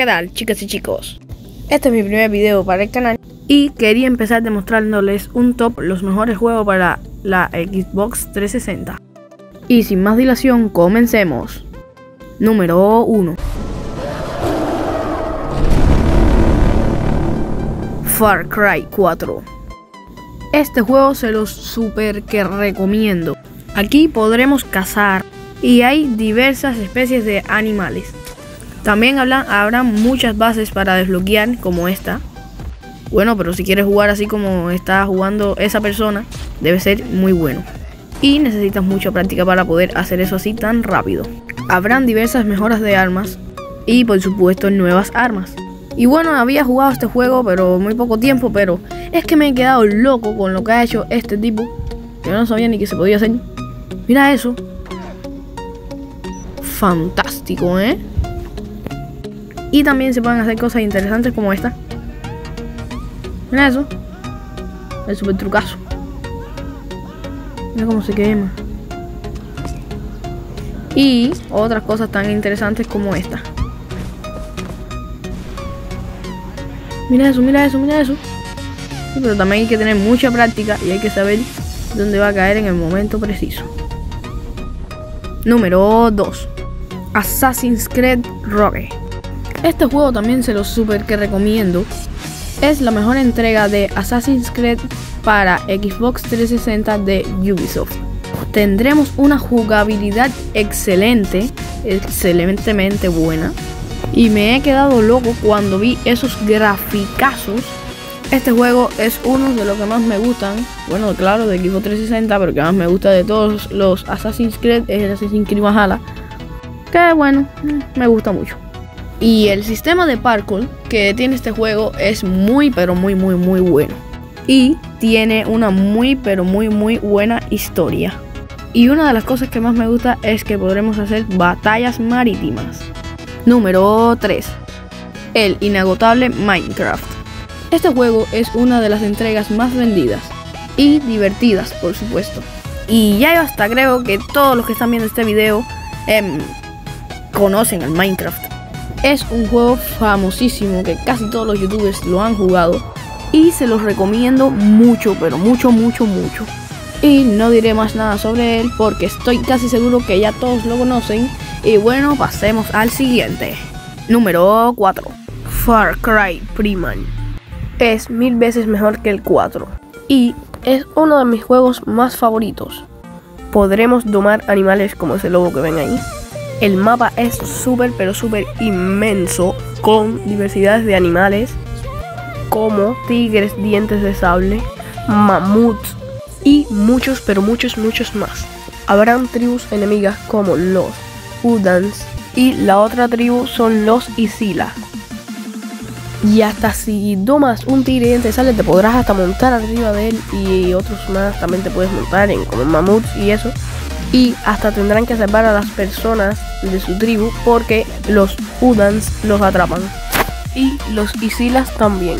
¿qué tal, chicas y chicos? Este es mi primer video para el canal y quería empezar demostrándoles un top los mejores juegos para la Xbox 360. Y sin más dilación, comencemos. Número 1. Far Cry 4. Este juego se los super que recomiendo. Aquí podremos cazar y hay diversas especies de animales. También habrá muchas bases para desbloquear como esta. Bueno, pero si quieres jugar así como está jugando esa persona, debe ser muy bueno. Y necesitas mucha práctica para poder hacer eso así tan rápido. Habrán diversas mejoras de armas y por supuesto nuevas armas. Y bueno, había jugado este juego pero muy poco tiempo, pero es que me he quedado loco con lo que ha hecho este tipo. Yo no sabía ni que se podía hacer. Mira eso. Fantástico, ¿eh? Y también se pueden hacer cosas interesantes como esta. Mira eso. El super trucazo. Mira cómo se quema. Y otras cosas tan interesantes como esta. Mira eso, mira eso, mira eso. Sí, pero también hay que tener mucha práctica y hay que saber dónde va a caer en el momento preciso. Número 2. Assassin's Creed Rogue. Este juego también se lo super que recomiendo. Es la mejor entrega de Assassin's Creed para Xbox 360 de Ubisoft. Tendremos una jugabilidad excelentemente buena. Y me he quedado loco cuando vi esos graficazos. Este juego es uno de los que más me gustan. Bueno, claro, de Xbox 360, pero que más me gusta de todos los Assassin's Creed es el Assassin's Creed Valhalla. Que bueno, me gusta mucho. Y el sistema de parkour que tiene este juego es muy bueno. Y tiene una muy buena historia. Y una de las cosas que más me gusta es que podremos hacer batallas marítimas. Número 3. El inagotable Minecraft. Este juego es una de las entregas más vendidas y divertidas, por supuesto. Y ya yo hasta creo que todos los que están viendo este video conocen al Minecraft. Es un juego famosísimo que casi todos los youtubers lo han jugado y se los recomiendo mucho, pero mucho. Y no diré más nada sobre él porque estoy casi seguro que ya todos lo conocen. Y bueno, pasemos al siguiente. Número 4. Far Cry Primal. Es 1000 veces mejor que el 4 y es uno de mis juegos más favoritos. Podremos domar animales como ese lobo que ven ahí. El mapa es súper inmenso, con diversidades de animales como tigres, dientes de sable, mamuts y muchos más. Habrán tribus enemigas como los Udans y la otra tribu son los Isila. Y hasta si domas un tigre diente de sable te podrás hasta montar arriba de él, y otros más también te puedes montar en como mamuts y eso. Y hasta tendrán que salvar a las personas de su tribu porque los Udans los atrapan. Y los Isilas también.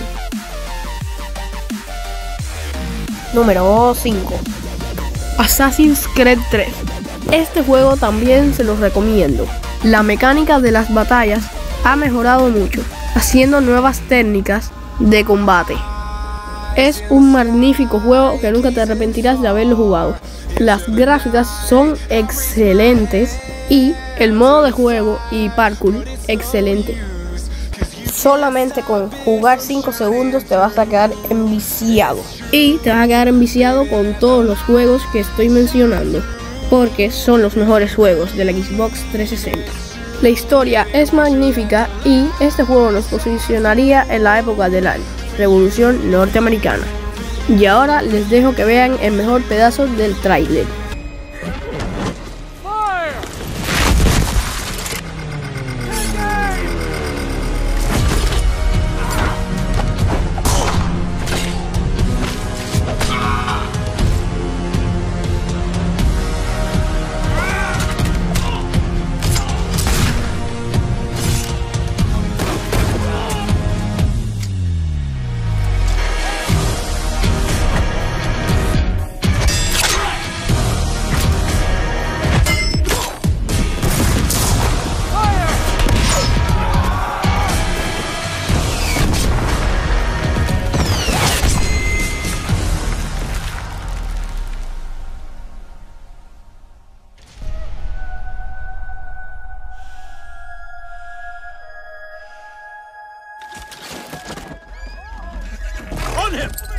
Número 5. Assassin's Creed 3. Este juego también se los recomiendo. La mecánica de las batallas ha mejorado mucho, haciendo nuevas técnicas de combate. Es un magnífico juego que nunca te arrepentirás de haberlo jugado. Las gráficas son excelentes y el modo de juego y parkour excelente. Solamente con jugar 5 segundos te vas a quedar enviciado. Y te vas a quedar enviciado con todos los juegos que estoy mencionando, porque son los mejores juegos de la Xbox 360. La historia es magnífica y este juego nos posicionaría en la época de la Revolución Norteamericana. Y ahora les dejo que vean el mejor pedazo del tráiler. him!